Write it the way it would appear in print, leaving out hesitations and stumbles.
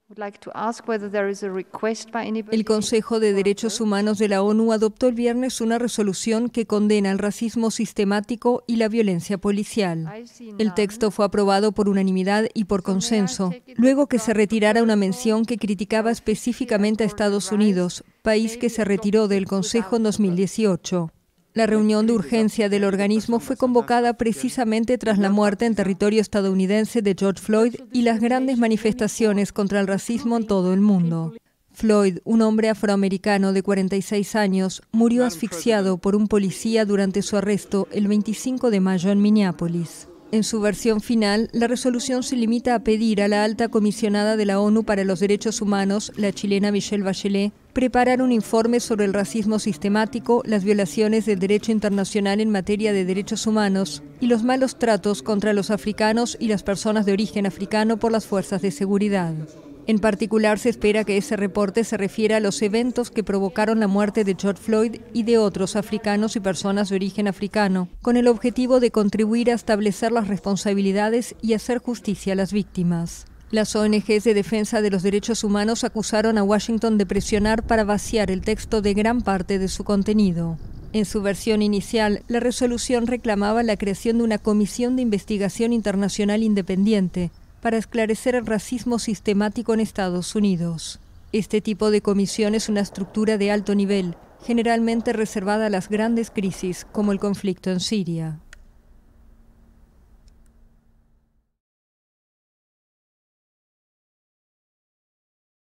El Consejo de Derechos Humanos de la ONU adoptó el viernes una resolución que condena el racismo sistemático y la violencia policial. El texto fue aprobado por unanimidad y por consenso, luego que se retirara una mención que criticaba específicamente a Estados Unidos, país que se retiró del Consejo en 2018. La reunión de urgencia del organismo fue convocada precisamente tras la muerte en territorio estadounidense de George Floyd y las grandes manifestaciones contra el racismo en todo el mundo. Floyd, un hombre afroamericano de 46 años, murió asfixiado por un policía durante su arresto el 25 de mayo en Minneapolis. En su versión final, la resolución se limita a pedir a la alta comisionada de la ONU para los Derechos Humanos, la chilena Michelle Bachelet, preparar un informe sobre el racismo sistemático, las violaciones del derecho internacional en materia de derechos humanos y los malos tratos contra los africanos y las personas de origen africano por las fuerzas de seguridad. En particular, se espera que ese reporte se refiera a los eventos que provocaron la muerte de George Floyd y de otros africanos y personas de origen africano, con el objetivo de contribuir a establecer las responsabilidades y hacer justicia a las víctimas. Las ONGs de defensa de los derechos humanos acusaron a Washington de presionar para vaciar el texto de gran parte de su contenido. En su versión inicial, la resolución reclamaba la creación de una comisión de investigación internacional independiente para esclarecer el racismo sistemático en Estados Unidos. Este tipo de comisión es una estructura de alto nivel, generalmente reservada a las grandes crisis, como el conflicto en Siria.